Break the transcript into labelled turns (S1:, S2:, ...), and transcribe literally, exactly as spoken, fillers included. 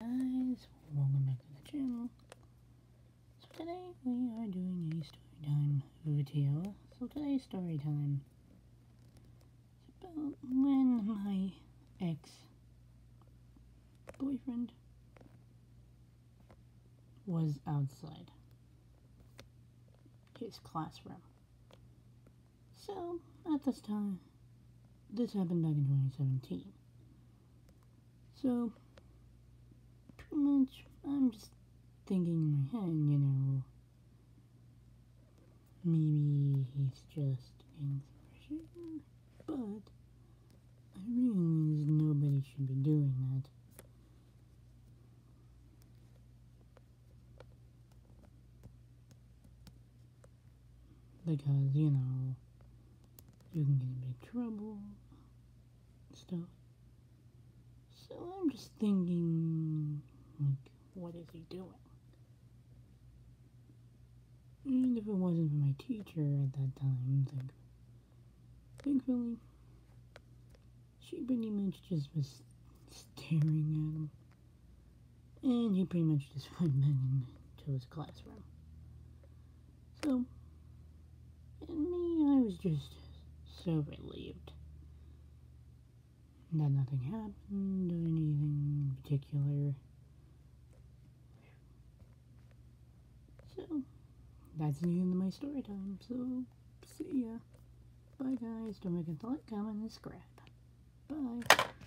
S1: guys, welcome back to the channel. So today we are doing a story time video. So today's story time is about when my ex-boyfriend was outside his classroom. So at this time, this happened back in twenty seventeen. So pretty much, I'm just thinking in my head, you know, maybe he's just getting some fresh air, but I realize nobody should be doing that. Because, you know, you can get in big trouble and stuff. So I'm just thinking, like, what is he doing? And if it wasn't for my teacher at that time, think, thankfully, she pretty much just was staring at him. And he pretty much just went back into his classroom. So, and me, I was just so relieved that nothing happened or anything in particular. So, that's the end of my story time. So, see ya. Bye guys. Don't forget to like, comment, and subscribe. Bye.